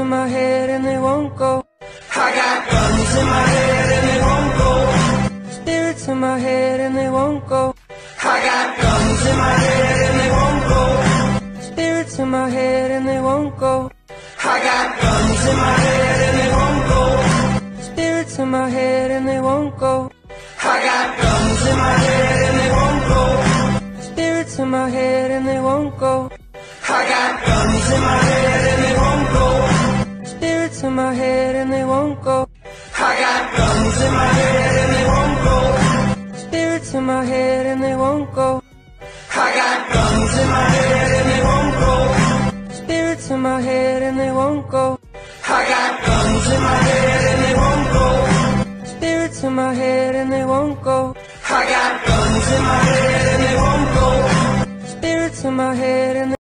in my head and they won't go. I got guns in my head and they won't go. Spirits in my head and they won't go. I got guns in my head and they won't go. Spirits in my head and they won't go. I got guns in my head and they won't go. Spirits in my head and they won't go. I got guns in my head and they won't go. Spirits in my head and they won't go. I got guns in my head and they won't go. Spirits in my head and they won't go. I got guns in my head and they won't go. Spirits in my head and they won't go. I got guns in my head and they won't go. Spirits in my head and they won't go. I got guns in my head and they won't go. Spirits in my head and they won't go. I got guns in my head and they won't go. Spirits in my head and